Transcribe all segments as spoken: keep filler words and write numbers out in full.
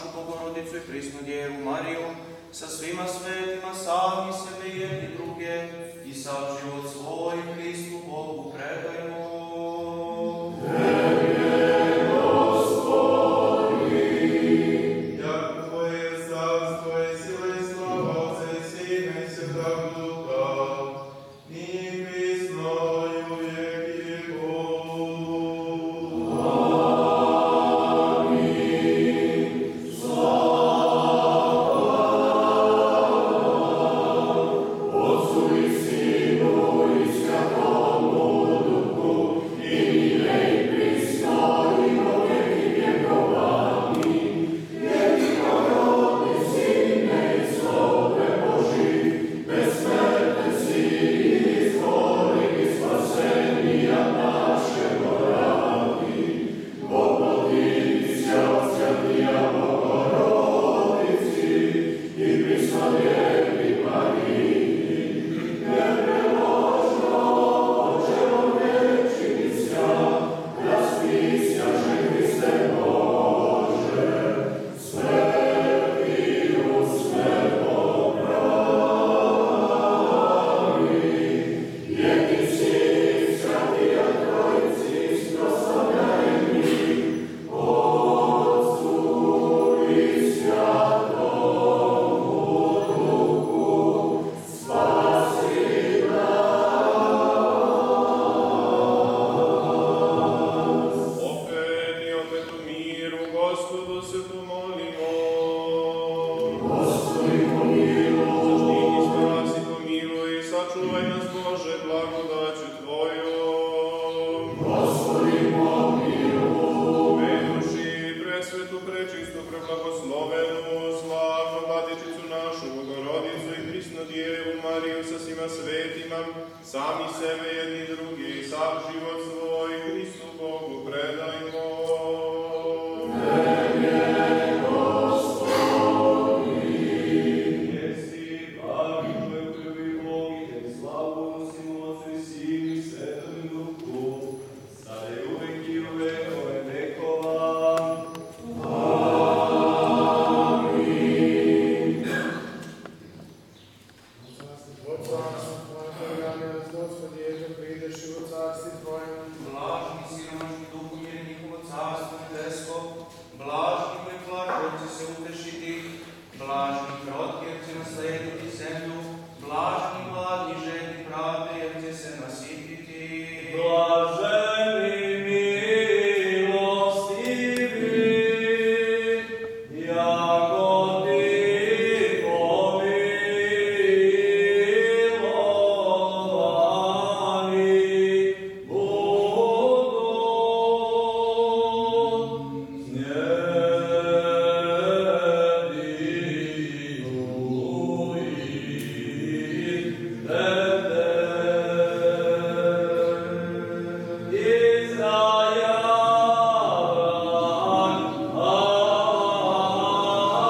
Bogorodicu i prisnu Djevu Mariju, sa svima svetima, sami sebe jedni druge i sav život svoj Hristu Bogu predajmo. Israel.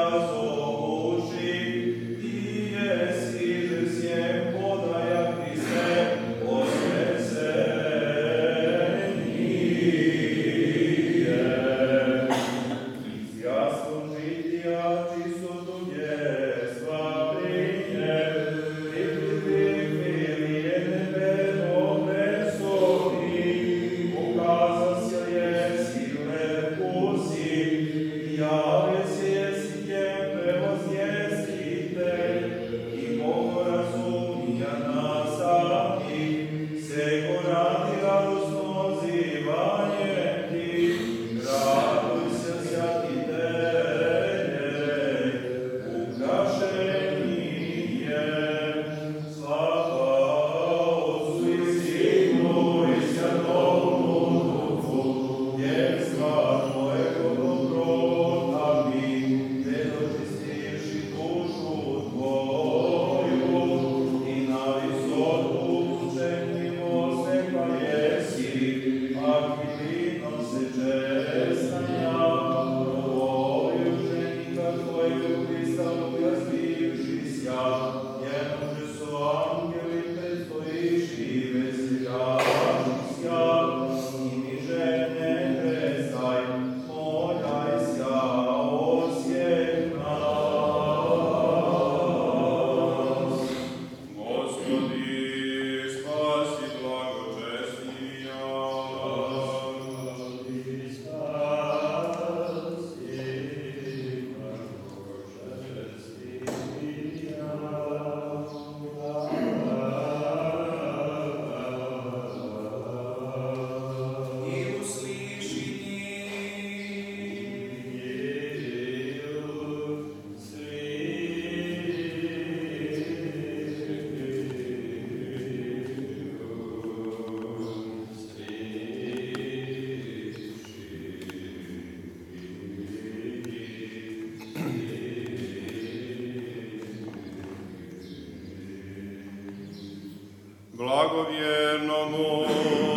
Blagovjernomu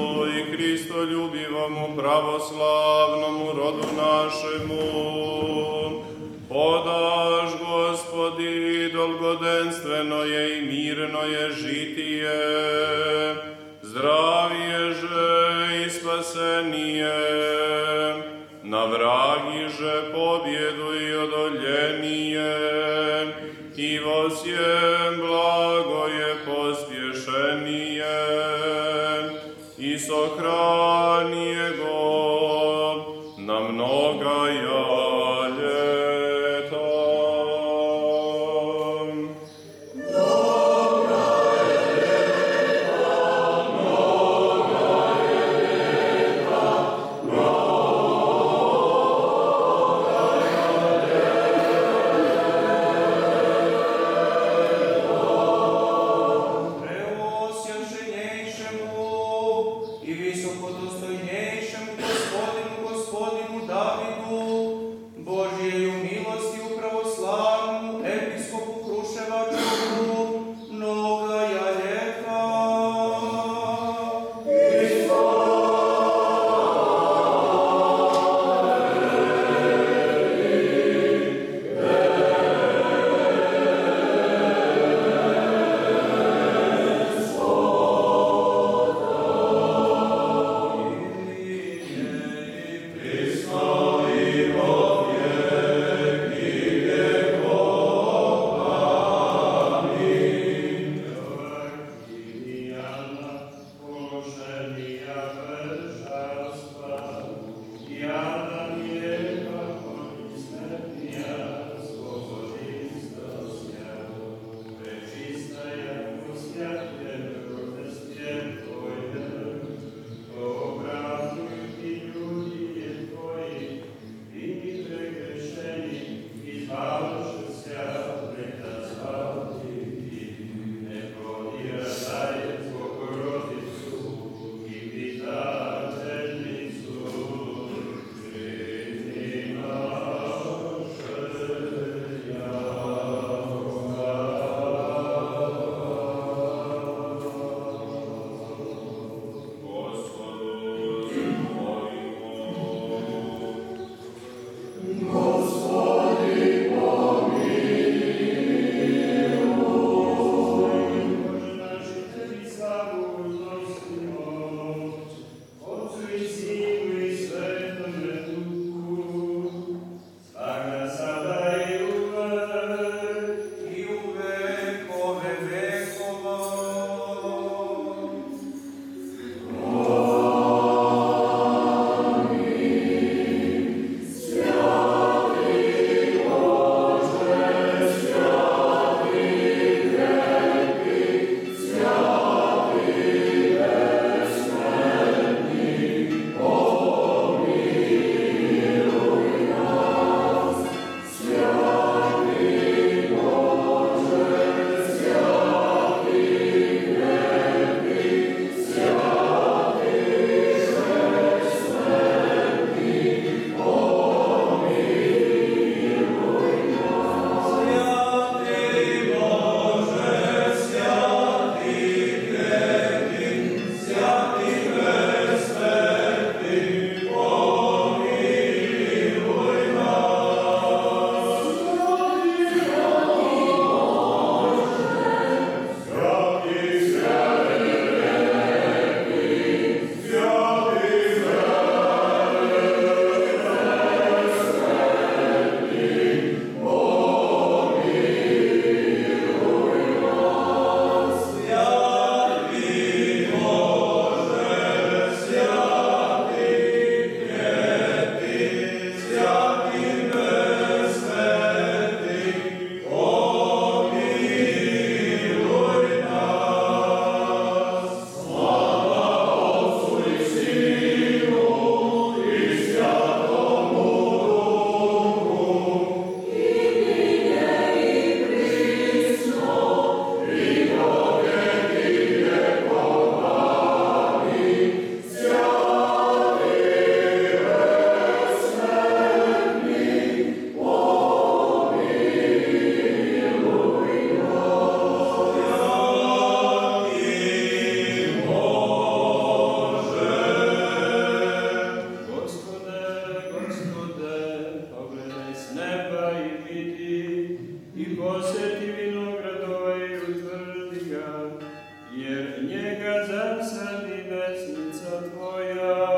i Hristoljubivomu pravoslavnomu rodu našemu, podaš, Gospodi, dolgodenstveno je i mirno je žitije, zdravije že i spasenije, na vragi že pobjedu i odoljenije, i vosjem blago je pospješenije, i sahranije go na mnoga ljeta. Mnoga i posjeti vinograd ovaj i utvrdi ga, jer njega zasadi desnica tvoja.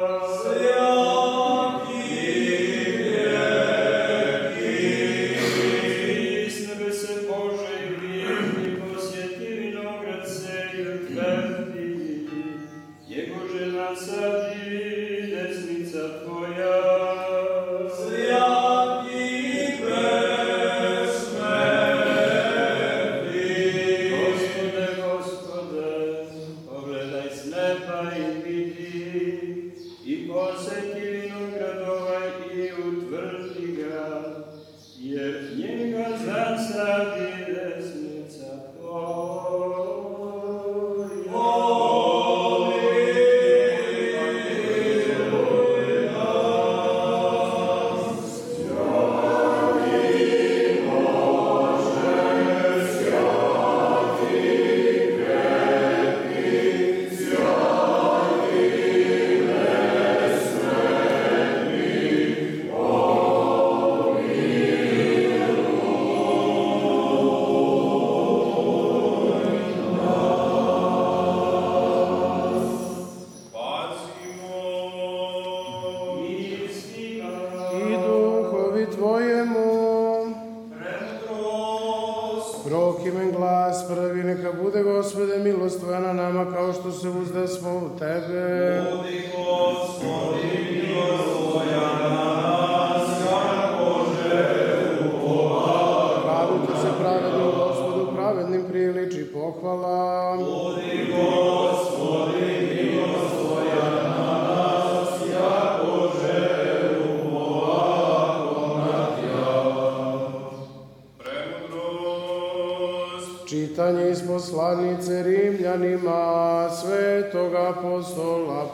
Čitanje iz poslanice Rimljanima svetog apostola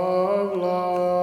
Pavla.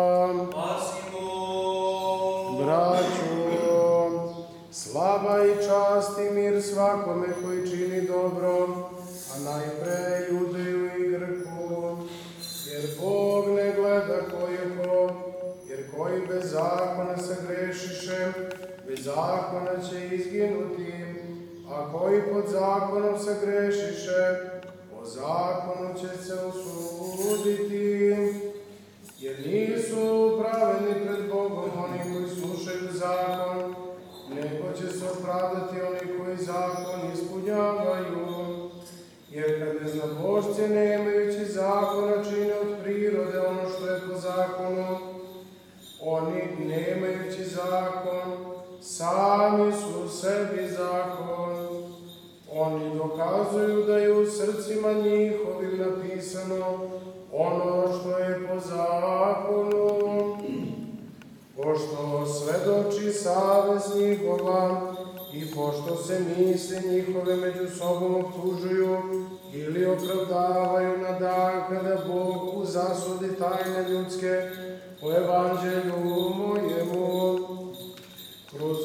Braćo, slava i čast i mir svakome koji čini dobro, a najpre Judeju i Grku, jer Bog ne gleda ko je ko, jer koji bez zakona se grešiše, bez zakona će izginuti. A koji pod zakonom se grešiše, po zakonu će se osuditi. Jer nisu pravedni pred Bogom oni koji slušaju zakon, nego će se opravdati oni koji zakon ispunjavaju. Jer kad neznabošci nemajući zakona čine od prirode ono što je po zakonu, oni nemajući zakon sami su sebi zakon. Oni dokazuju da je u srcima njihovim napisano ono što je po zakonu. Pošto svedoči savest njihova i pošto se misli njihove među sobom optužuju ili opravdavaju na dan kada Bog uzasudi tajne ljudske po evanđelju mojemu, kroz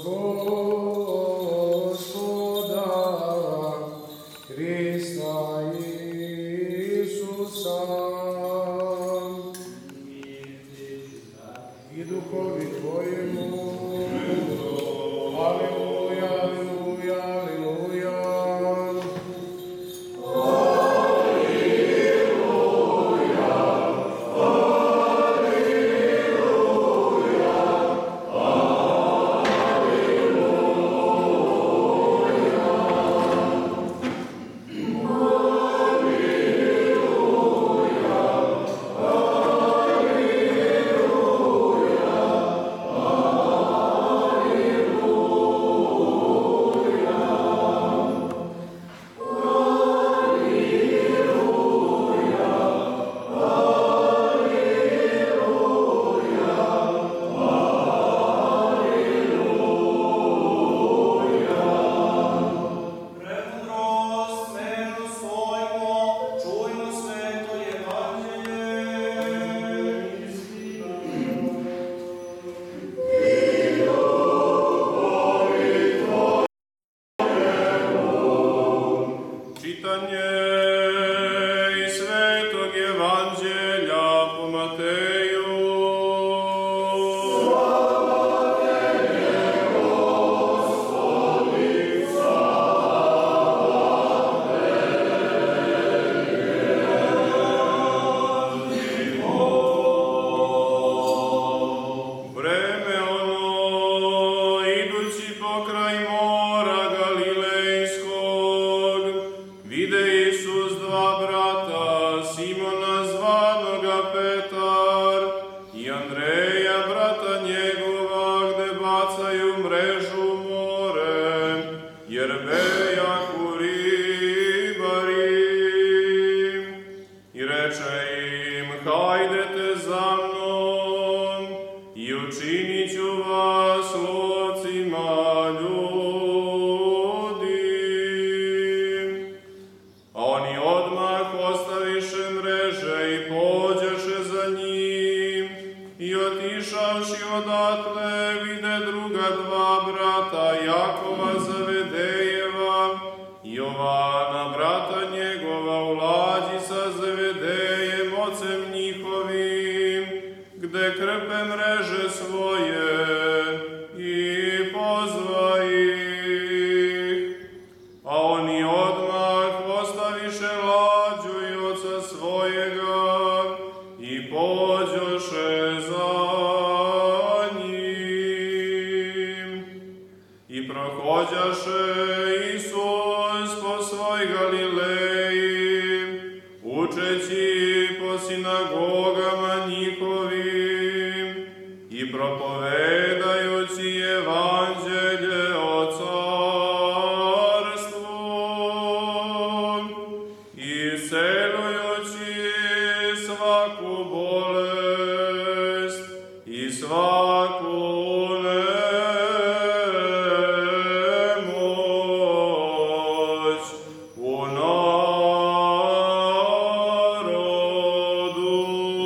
Gospoda Hrista Isusa i duhovi tvojemu. Aleluja, aleluja, aleluja. Mateju. kraj mora Galilejskog, vide Isus dva brata, Simona zvanoga Petar i Andreja, brata njegova, gde bacaju mrežu u more, jer bejaku ribari. I reče im, hajdete za mnom i učinit ću vas lovcima ljudi. A oni odmah ostaviše mreže i pođeše za njim. I otišavši odatle, vide druga dva brata, Jakova Zevedejeva i Jovana, brata njegova, u lađi sa Zevedejem, ocem njihovim, gde krpe mreže svoje, i pozva ih. A oni odmah ostaviše lađu i oca svojega i pođoše za njim. I prohođaše Isus po svoj Galileji, učeći po sinagogama njihovim i propovedajući evanđelje o carstvu i isceljujući svaku bolest i svaku nemoć u narodu.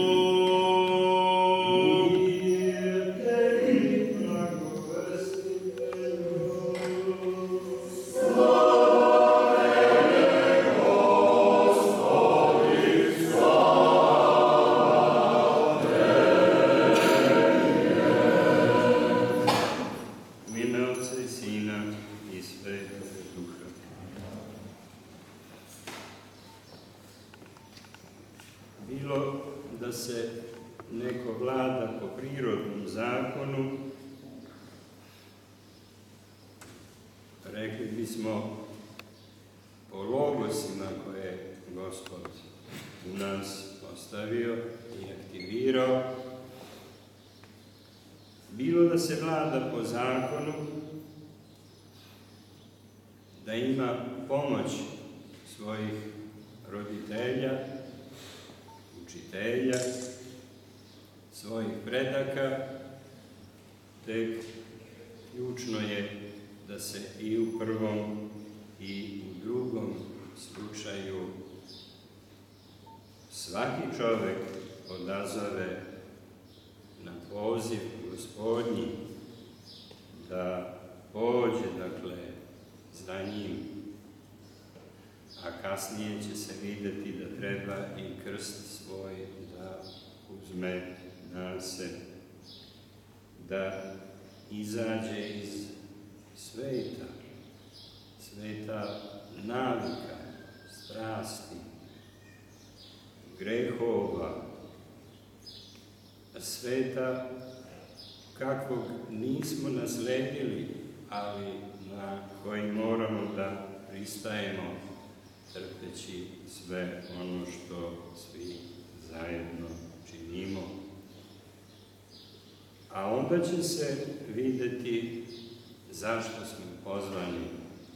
U ime Otca i Sina i Svetog Duha. Bilo da se neko vlada po prirodnom zakonu, rekli bismo po logosima koje je Gospod u nas ostavio i aktivirao. Bilo da se vlada po zakonu, da ima pomoć svojih roditelja, učitelja, svojih predaka, tek ključno je da se i u prvom i u drugom slučaju svaki čovek odazove na poziv Gospodnji, da pođe, dakle, za njim, a kasnije će se videti da treba i krst svoj da uzme na se, da izađe iz sveta, sveta navika, strasti, grehova, sveta kakvog nismo nasledili, ali na koji moramo da pristajemo, trpeći sve ono što svi zajedno činimo. A onda će se videti zašto smo pozvani.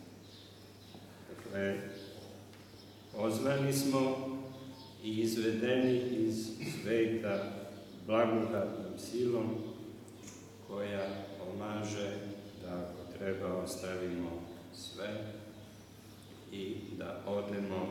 Dakle, pozvani smo i izvedeni iz sveta blagodatnom silom koja pomaže da ako treba ostavimo sve i da odemo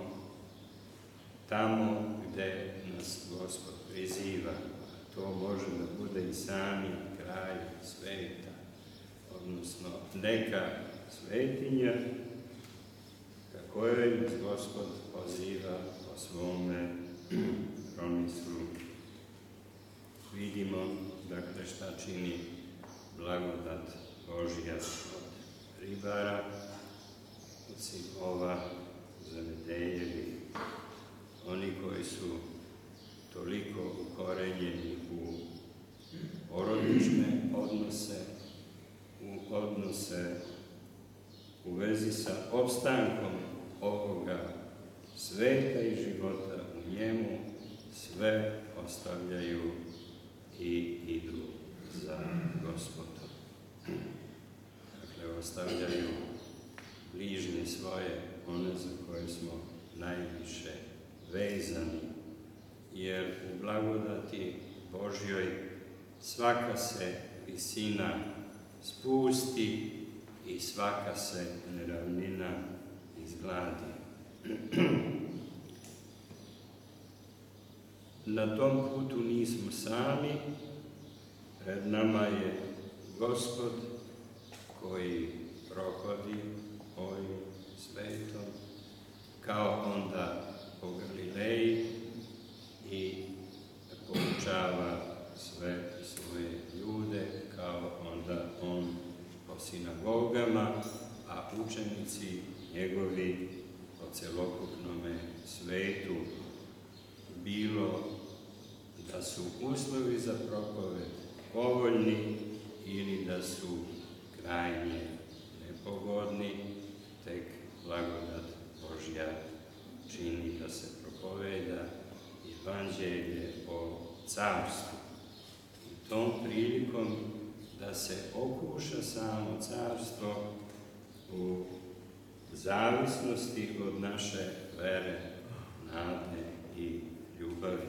tamo gde nas Gospod priziva. To može da bude i sami kraj sveta, odnosno neka svetinja ka kojoj nas Gospod poziva po svome promislu. Vidimo, dakle, šta čini blagodat Božja od ribara, od sinova Zevedejevih, oni koji su toliko ukorenjeni u porodične odnose, u odnose u vezi sa opstankom ovoga sveta i života u njemu, sve ostavljaju i idu za Gospodom. Dakle, ostavljaju bližnje svoje, one za koje smo najviše vezani, jer u blagodati Božjoj svaka se visina spusti i svaka se neravnina izgladi. Na tom putu nismo sami, pred nama je Gospod koji prohodi ovim svetom, kao onda po Galileji i poučava sve svoje ljude, kao onda on po sinagogama, a učenici njegovi po celokupnome svetu, bilo da su uslovi za propoved povoljni ili da su krajnje nepogodni, tek blagodat Božja čini da se propoveda evanđelje o carstvu. I tom prilikom da se okuša samo carstvo u zavisnosti od naše vere, nade i ljubavi.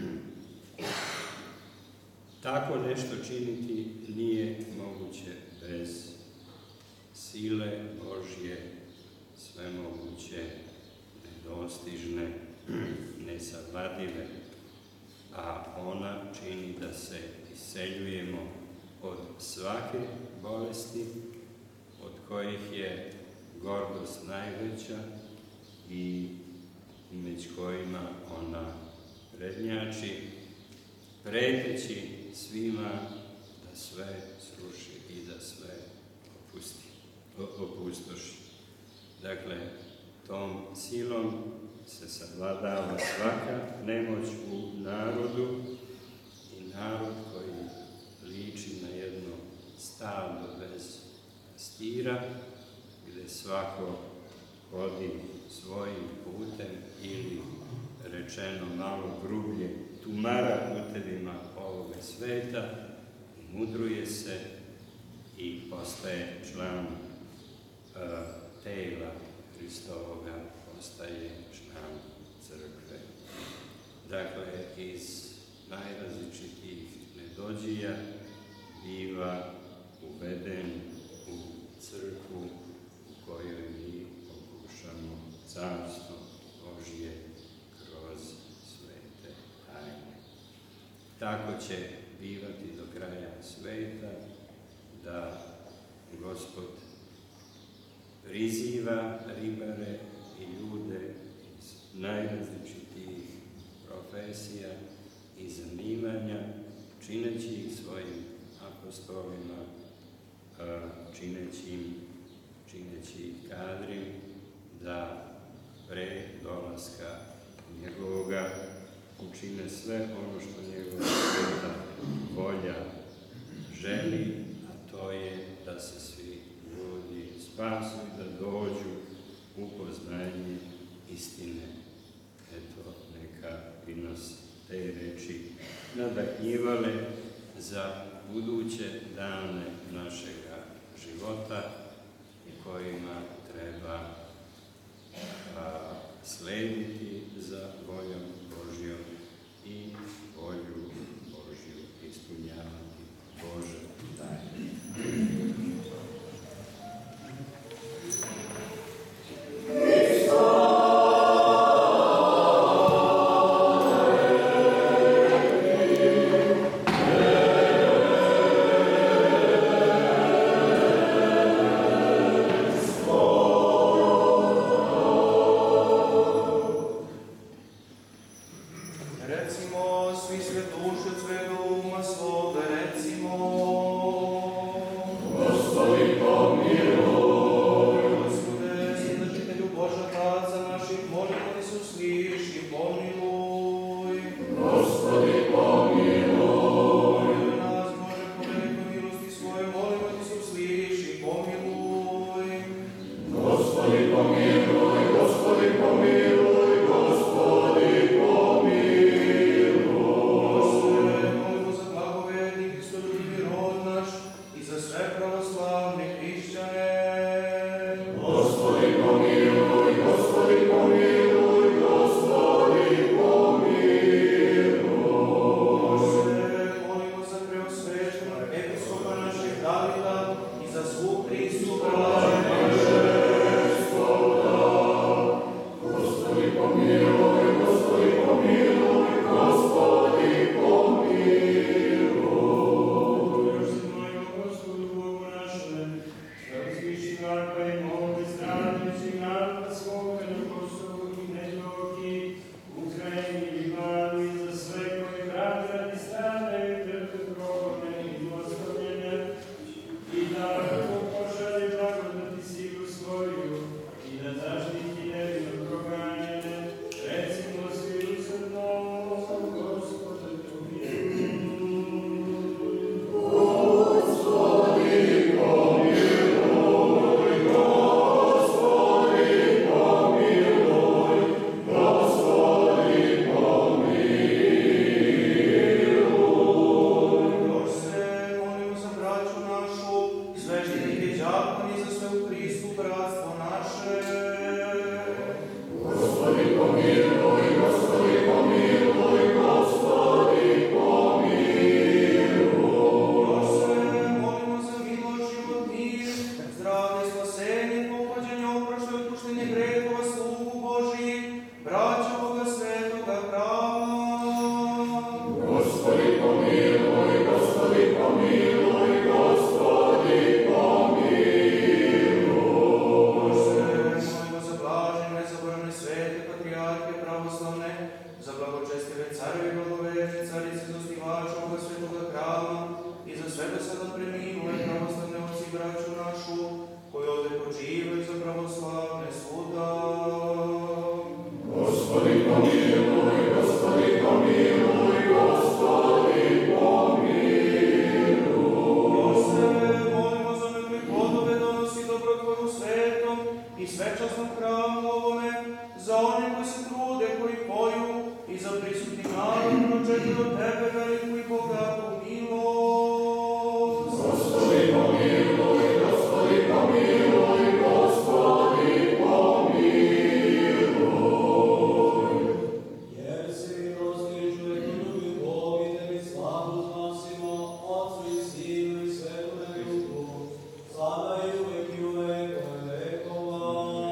Tako nešto činiti nije moguće bez sile Božje, svemoguće, nedostižne, nesavladive, a ona čini da se isceljujemo od svake bolesti, od kojih je gordost najveća i među kojima ona prednjači, preteći svima da sve sruši i da sve opusti, opustoši. Dakle, tom silom se savladava svaka nemoć u narodu i narod koji liči na jedno stado bez pastira, gde svako hodi svojim putem ili, rečeno malo grublje, tumara putevima ovoga sveta, mudruje se i postaje član uh, tela Hristovoga, postaje član crkve. Dakle, iz najrazličitih nedođija biva uveden u crkvu u kojoj mi okušamo carstvo Božje kroz svete tajne. Tako će bivati do kraja sveta, da Gospod priziva ribare i ljude iz najrazličitijih profesija i zanimanja, čineći ih svojim apostolima, čineći, čineći ih kadrim da pre dolaska njegovoga učine sve ono što njegova sveta volja želi, a to je da se svi ljudi spasu i da dođu u poznanje istine. Eto, neka bi nas te reči nadahnjivale za buduće dane našega života u kojima treba a, slediti za voljom Božjom i volju Božju ispunjavati Bože tajne. Amen. žive za pravoslavne svuda. Gospodi pomiluj, Gospodi pomiluj, Gospodi pomiluj. Joseve, molimo za me koji plodove donosi dobrotvoru svetom i svečasnom hramu ovome, za one koji se trude, koji poju i za prisutni narod pročekaju od tebe veliku i bogatu milost. Gospodi pomiluj, Gospodi pomiluj, Gospodi pomiluj. Jer si milosti čovjek ljubi Bog i tebi slavu znosimo, Otcu i Sinu i Svetome Duhu, sada i uvek i u vekove vekova.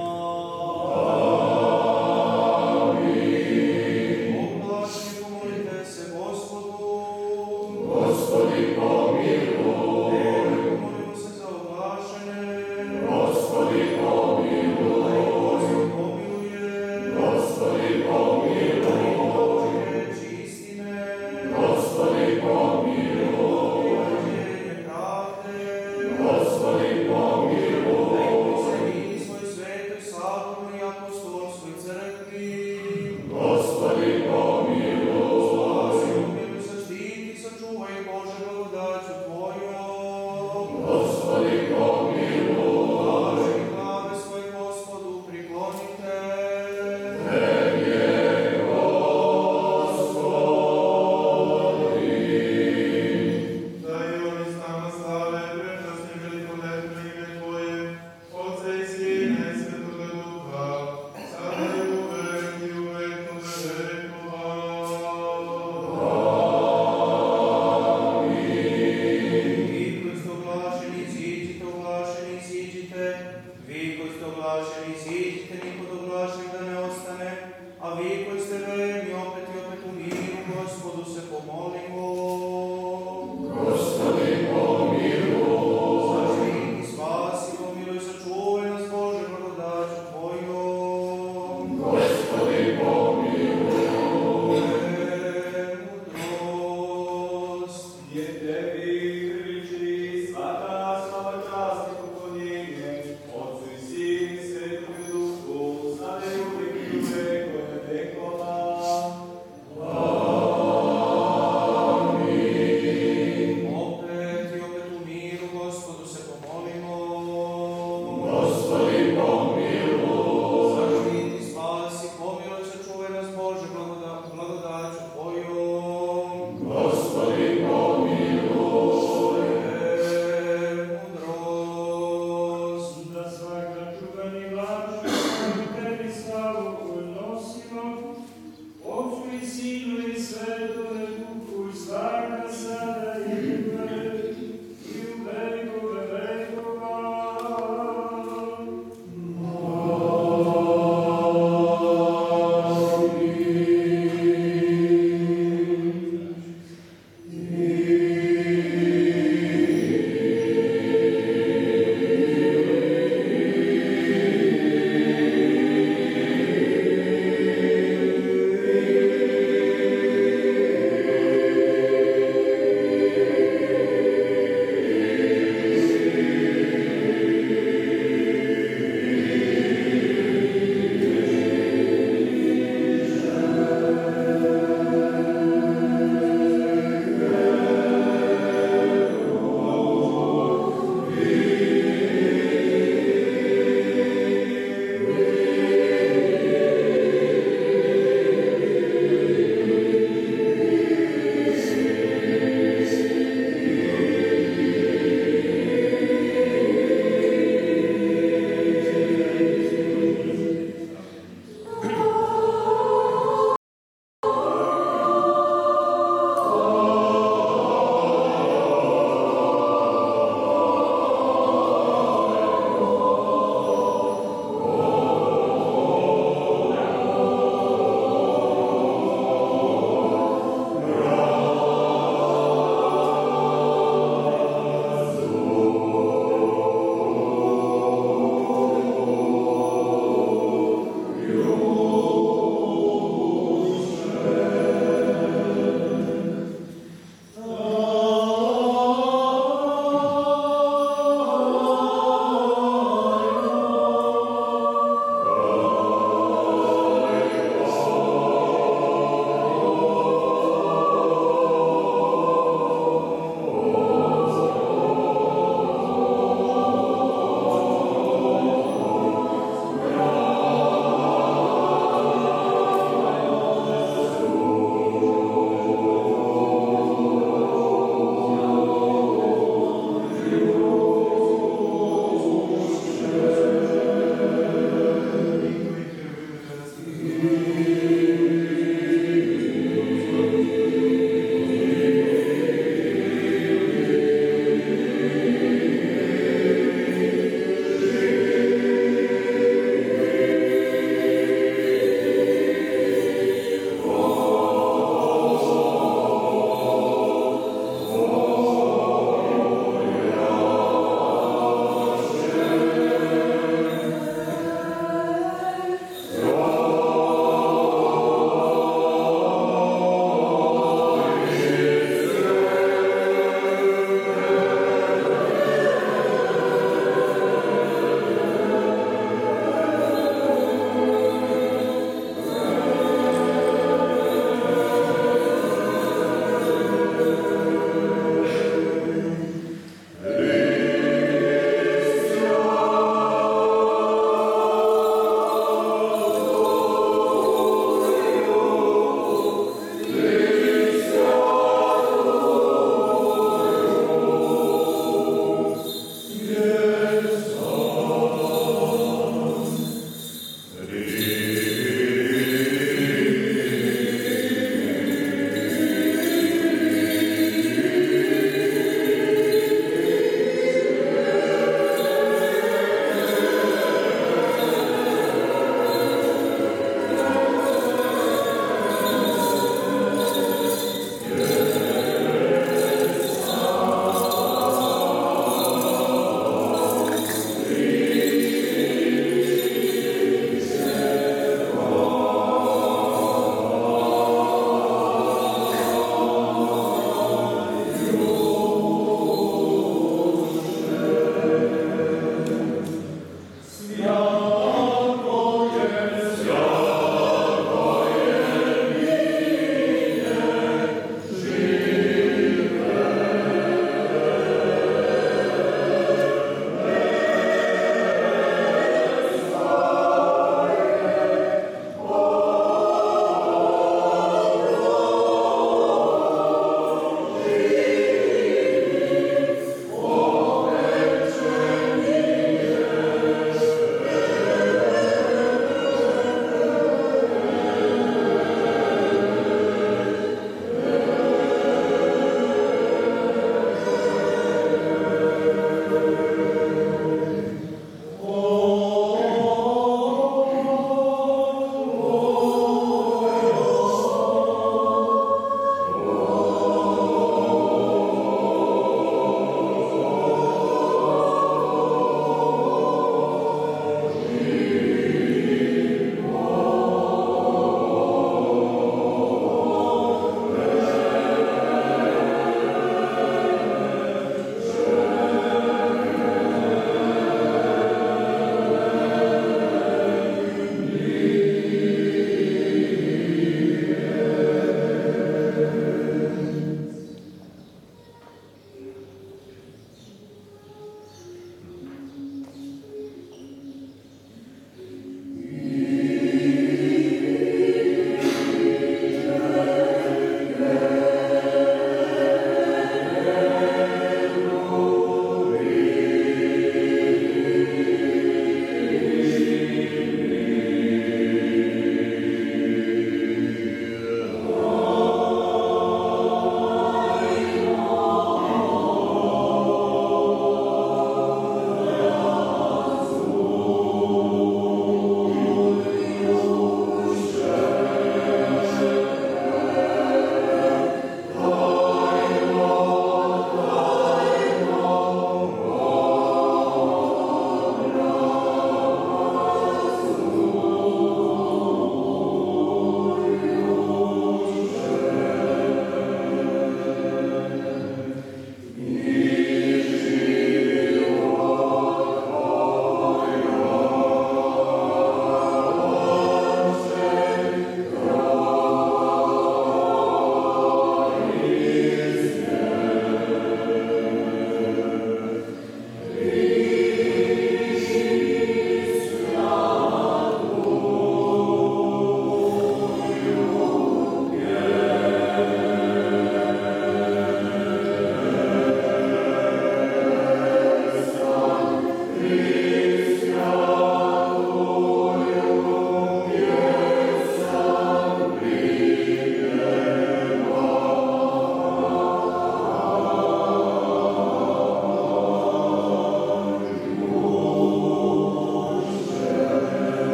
Oblačni, pomolite se Gospodu. Gospodi pomiluj, Molimo se za oglašene. Gospodi pomiluj, Gospod pomiluje. Gospodi pomiluj, Bože, čistine. Gospodi pomiluj, Rađenje pravde. Gospodi pomiluj, Da ih prisjedini svoj svetoj, slavnoj i apostolskoj crkvi. Gospodi pomiluj, Spasi, umiluj, zaštiti, sačuvaj Bože blagodaću Tvojom. Gospodi pomiluj, Blaži glave svoje Gospodu priklonite. da i oni s nama slave, prečasni velikoletno ime Tvoje, Otca i Sina i Svetoga Duha, sada i uvek i u vekove vekova. Vi koji ste oglašeni, iziđite, oglašeni, iziđite. Vi koji ste oglašeni, iziđite, niko od oglašenih da ne ostane. A vi koji ste verni, opet i opet u miru, Gospodu se pomolimo. Gospodi pomiluj, Zaštiti, spasi, pomiluj, sačuvaj nas, Bože, blagodaću Tvojom. Gospodi pomiluj, Mudrost. Je tebi kriči svaka slava čast i poklonjenje, Otcu i Sinu i Svetome Duhu, sada i uvek i u vekove vekova.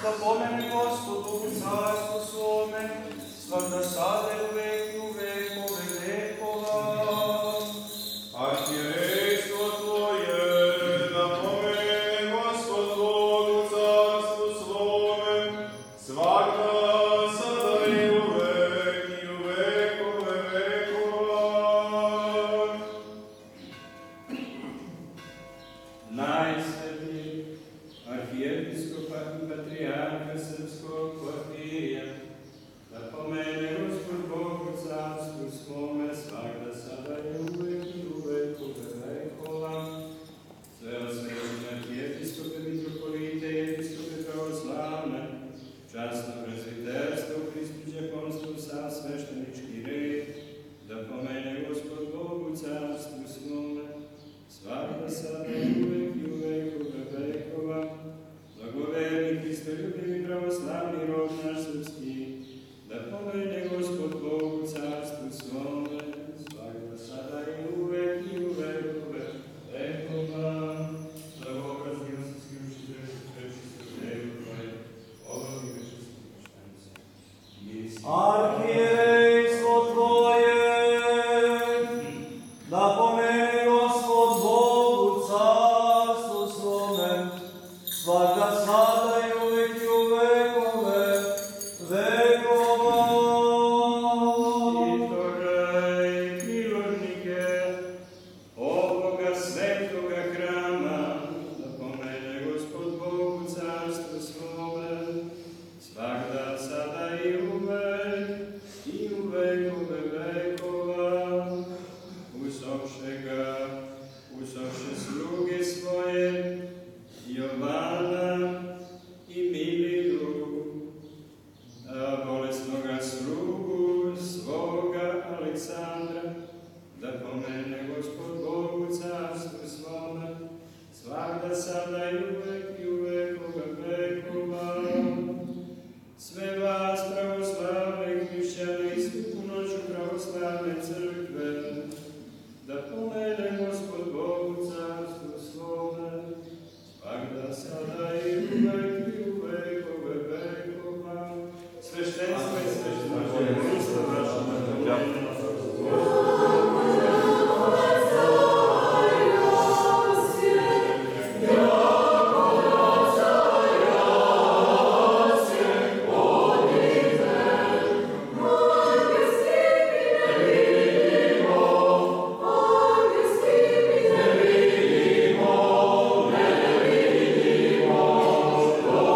da pomene Gospodu u carstvu svome, svakda sada i uvek i u vekove vekova. Arhierejstvo Tvoje, da pomene Gospod Bog u carstvu svome, svakda, sada i uvek i u vekove vekova. Najsvetiji arhijepiskopa i patrijarha Srpskog Porfirija, da pomene Gospod Bog u carstvu svome, svakda sada i uvek i u vekove vekova. Sve osvećene arhijepiskope, mitropolite i episkope pravoslavne, časno prezbiterstvo u Hristu đakonstvu sav sveštenički red, da pomene Gospod Bog u carstvu svome, svakda sada i uvek i u vekove vekova. Blagoverni Hristoljubivi pravoslavni rod naš srpski, da pomene Gospod Bog u carstvu svome, svakda sada i uvek i u vekove vekova. Blagobrazni osinski učitelj, prečiste Devu Tvoje, obrani večnosti poštenice. Arhierejstvo Tvoje, da pomene Gospod Bog u carstvu svome, svakda sada i uvek i u vekove vekova. Štitore i milornike ovoga svetoga hrama, da pomene Gospod Bog u carstvu svome, svakda sada i uvek i u vekove vekova. Usopše ga, usopše sluge svoje, Jovana i Miliju, a bolesnoga slugu svoga Aleksandra, da pomene Gospod Bog u carstvu svome, svakda sada i uvek i u vekove vekova. Sve vas pravoslavne hrišćane i svu punoću pravoslavne crkve, da pomene Gospod Bog u carstvu svome, svakda sada i uvek i u vekove vekova. Sveštenstvo i svešteništvo Hrista vaša da pomene. Amen.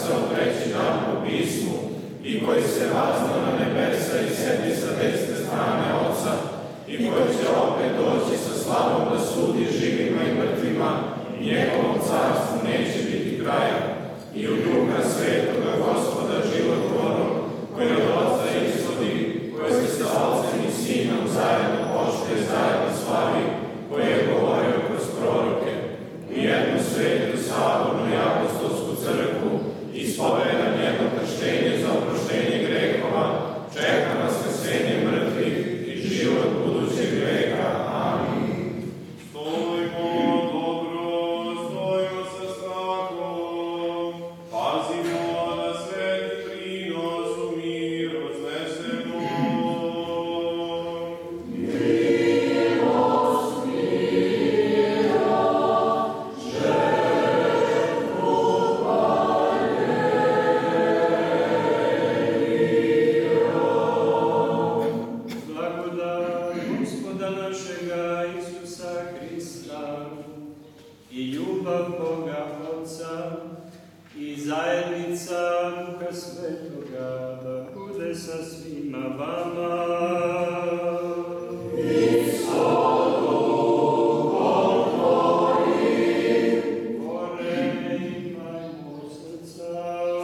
napisao treći dan po pismu i koji se vaznao na nebesa i sedi sa desne strane Oca i koji će opet doći sa slavom da sudi živima i mrtvima i njegovom carstvu neće biti kraja. I u Duha Svetoga Gospoda životvornog, koji od Oca ishodi, koji se sa Ocem i Sinom zajedno poštuje, zajedno slavi, koji je govorio kroz proroke, i jednu svetu, sabornu i apostolsku crkvu, ispovedam jedno krštenje za oproštenje grehova, čeka na vaskrsenje mrtvih i život budućeg veka. Amin. Stojmo dobro, stojmo sa strahom, pazimo da sveti prinos u miru znesemo. Blagodat Gospoda našega Isusa Hrista i ljubav Boga Otca i zajednica Duha Svetoga da bude sa svima vama. Porejmo srca.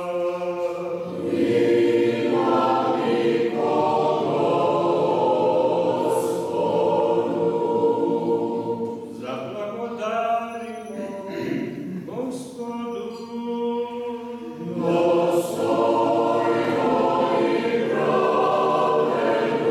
Zablagodarimo Gospodu. Dostojno i pravedno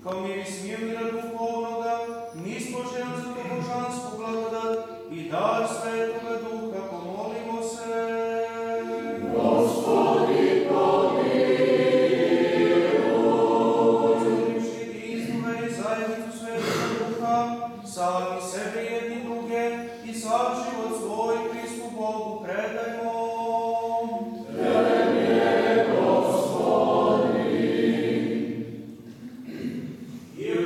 kao miris mira duhovnoga, nispočejan za to božansku blagodat i dar Svetoga Duha, pomolimo se. Gospodi, Uzmivši jedinstvo veri zajednicu Svetoga Duha, sami sebe jedni druge i sav život svoj Hristu Bogu predajmo. I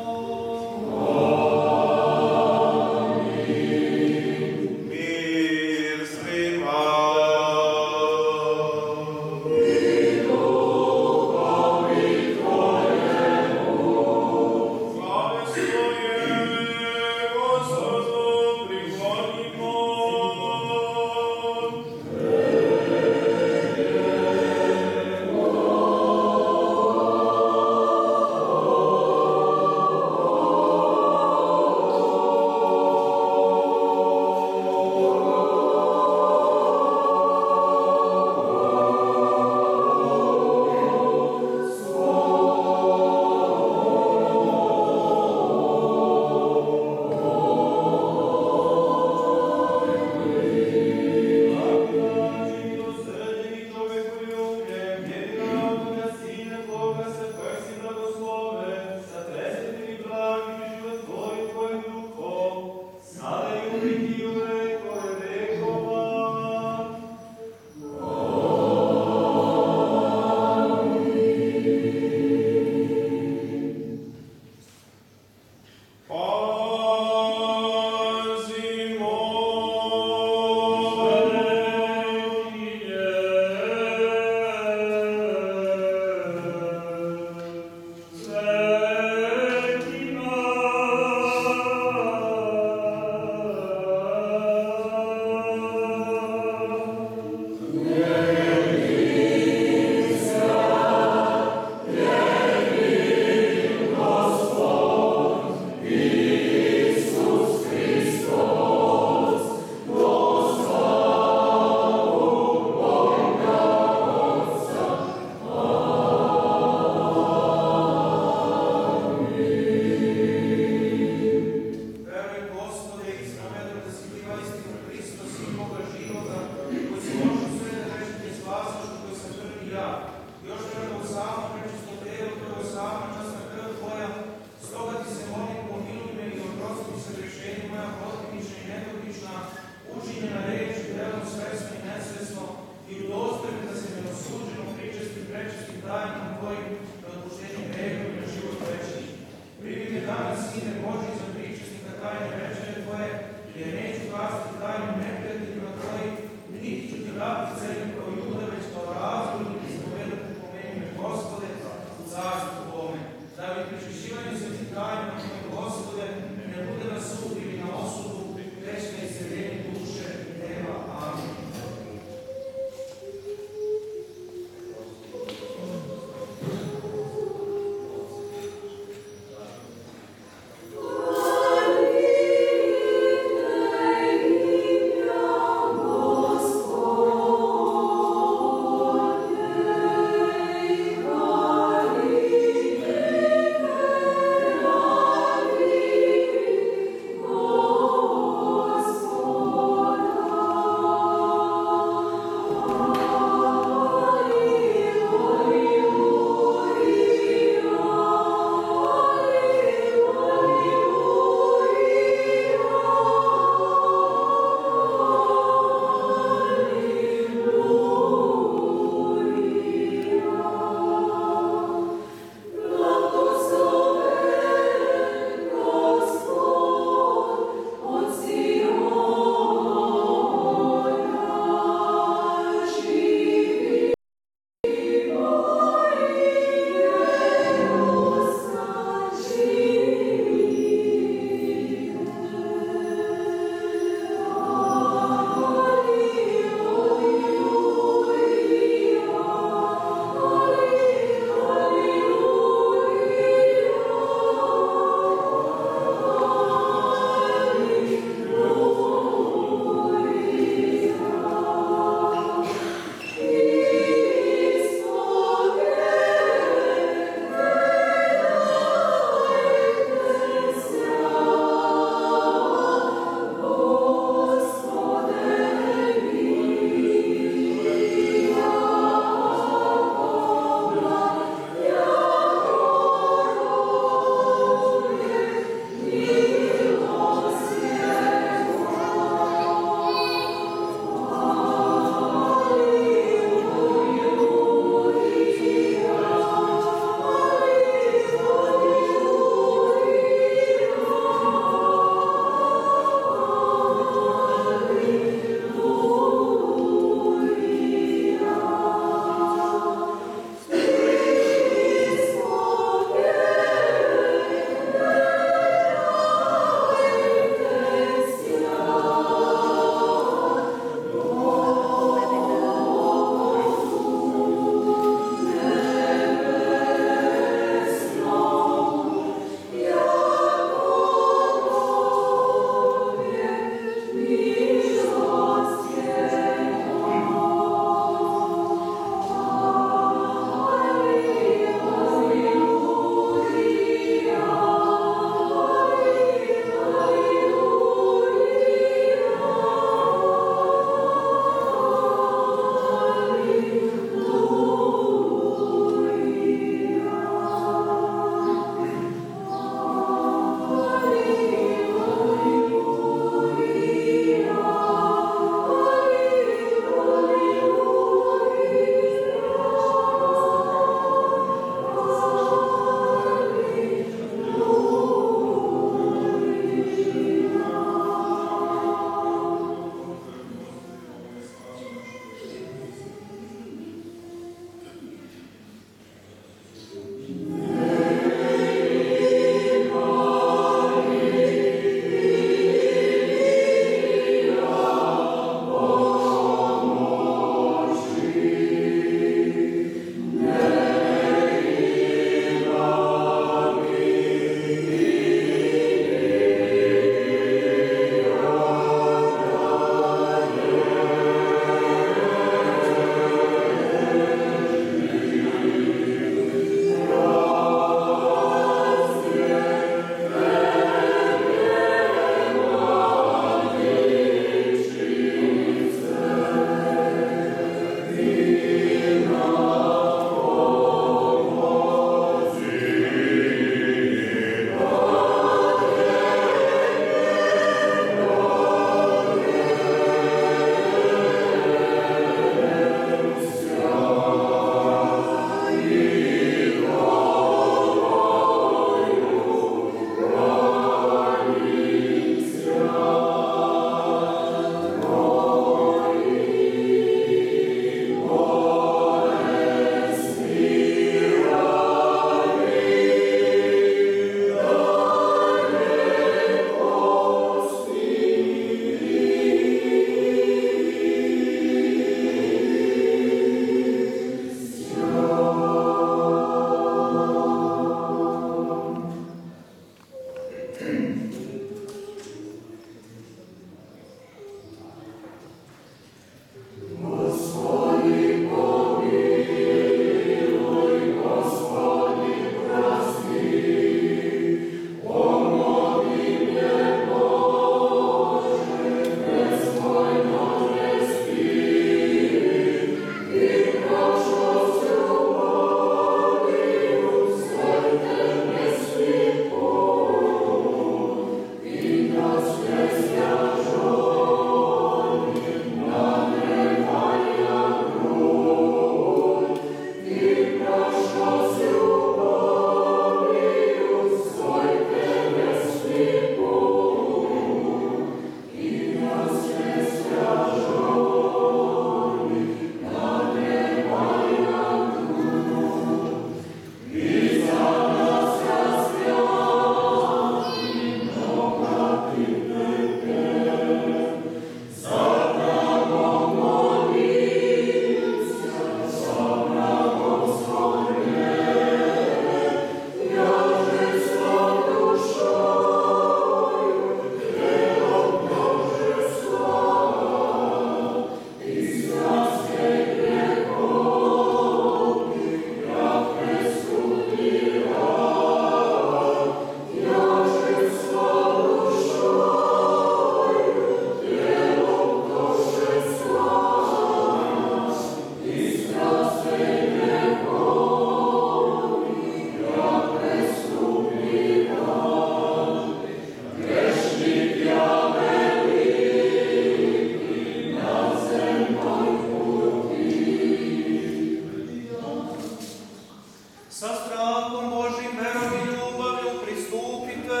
strahom Božim, verom i ljubavlju pristupite.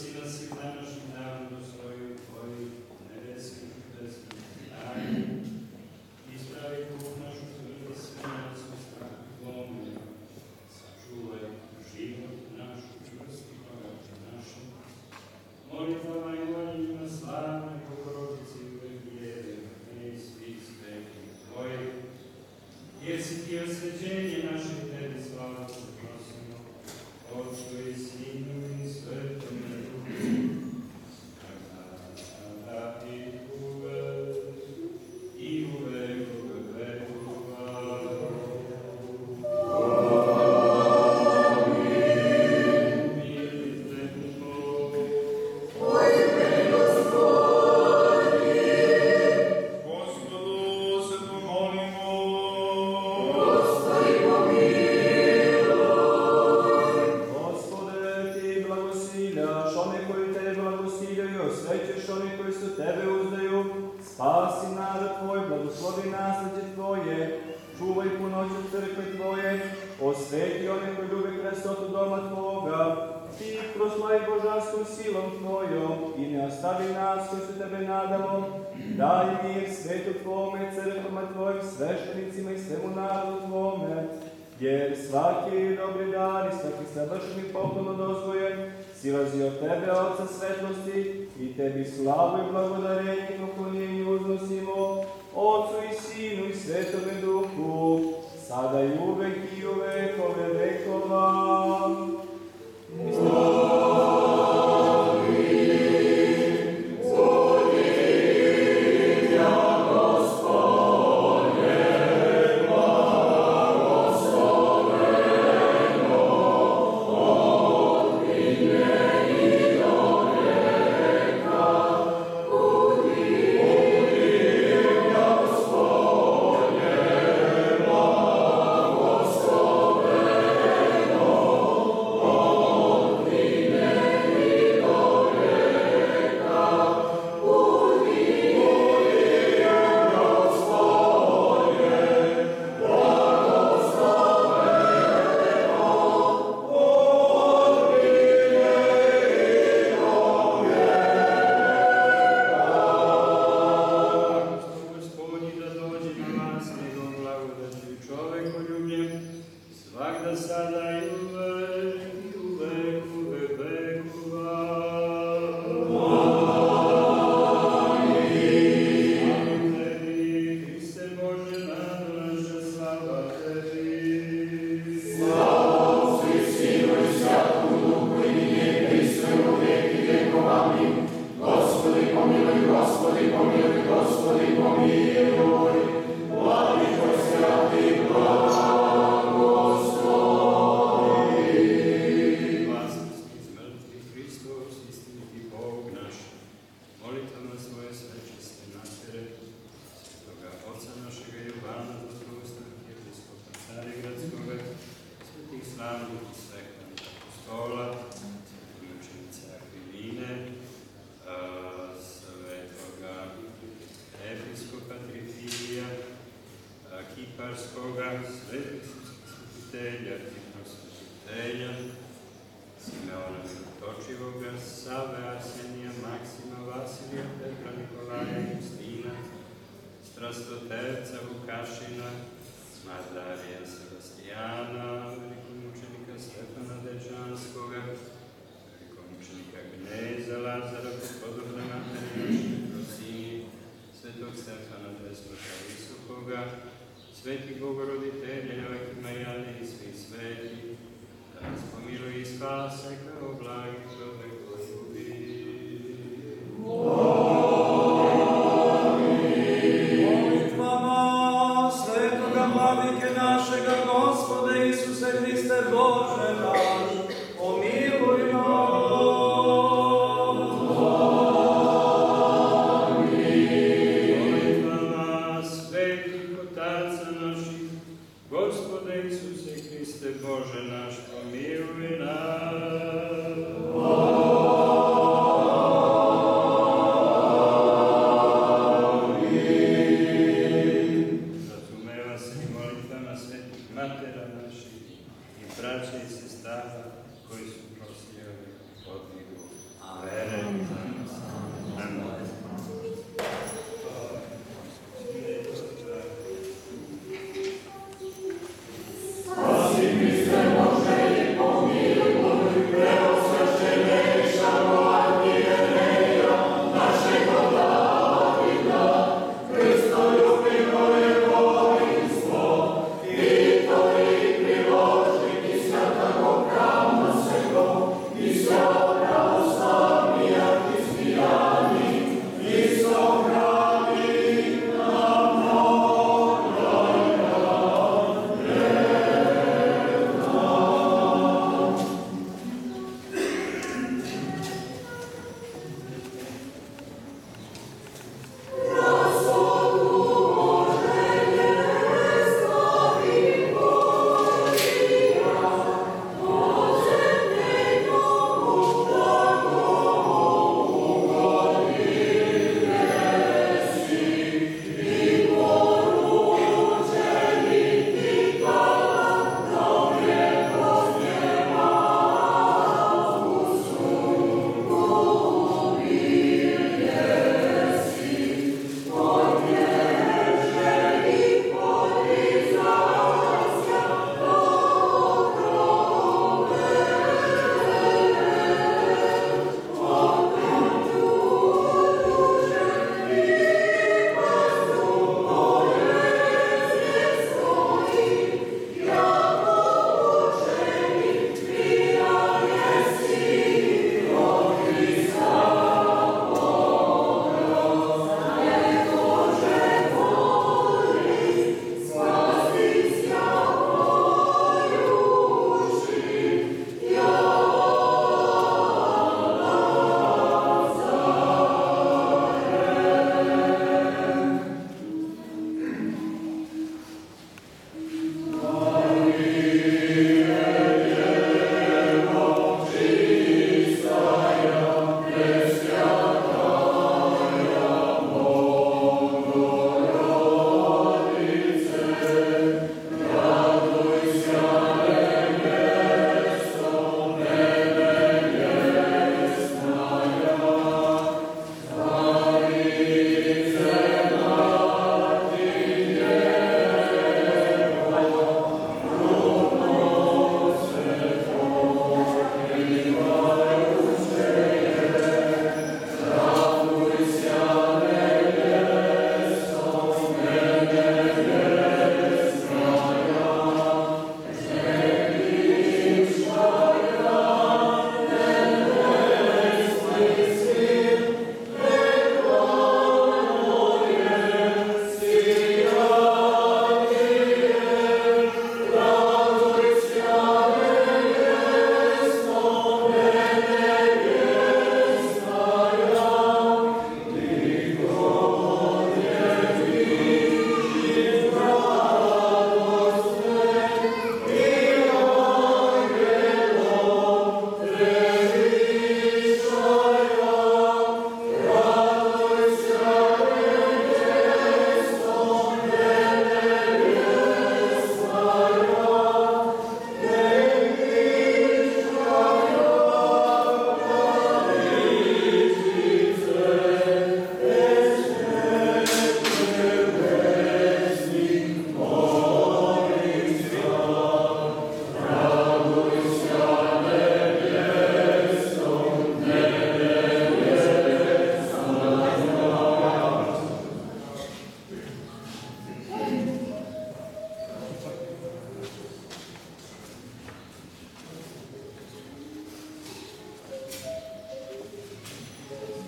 da si u današnjem danu dostojio tvojih nebeskih bezbednih tajni. Ispravi put našu tvrdi sve nas u strahu tvome. Sačuvaj život naš u čvrsti pogati našem. Molitvama i moljima slavne Bogorodice i uvek vjere, i svih svetih tvojih. Jer si ti osvećenje naše tebi slavu prosimo, Otcu i Sinu i Svetome Duhu, sada i uvek, i uvek u vekova. Spasi narod tvoj, blagoslovi nasleđe tvoje, čuvaj punoću crkve tvoje, osveti one koji ljube krasotu doma tvoga, ti proslavi božanskom silom tvojom i ne ostavi nas koji se tebe nadamo, daj mir svetu tvome, crkvama tvojim, sveštenicima i svemu narodu tvome, jer svaki dobri dar i svaki savršeni poklon od ozgoje silazi od tebe, Otca svetlosti, i tebi slavu i blagodarenje i poklonjenje uznosimo, Otcu i Sinu i Svetome Duhu, sada i uvek i u vekove vekova. Sveti Bogoroditelje, Jovekima i Ane i svi sveti, da nas pomiluj i spase kao blagi čovek koji ljubi. Molitvama svetoga vladike našega Gospode Isuse Hriste Bože naš, pomiluj nas.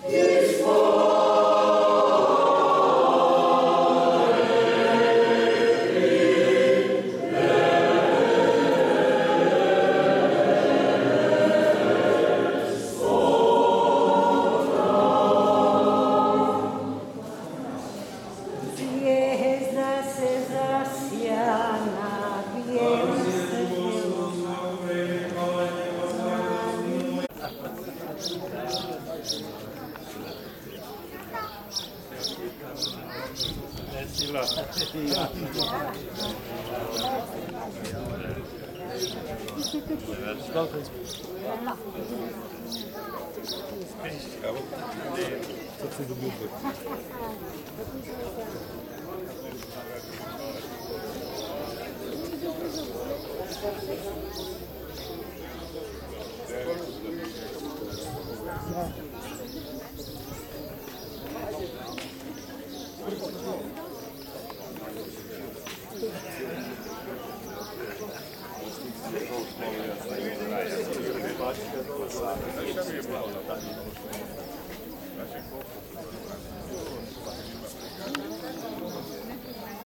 Hvala.